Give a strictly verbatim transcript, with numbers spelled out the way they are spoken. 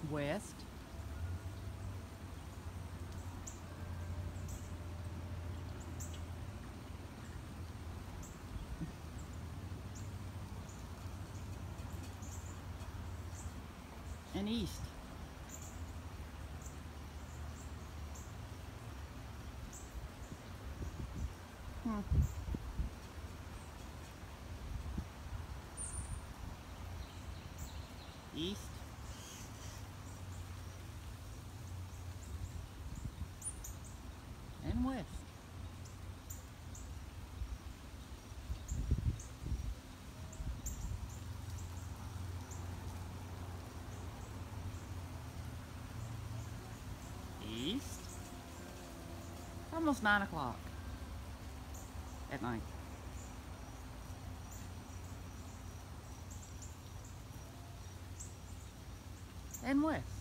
West. And east. Hmm. East. And west. East. Almost nine o'clock at night. And west.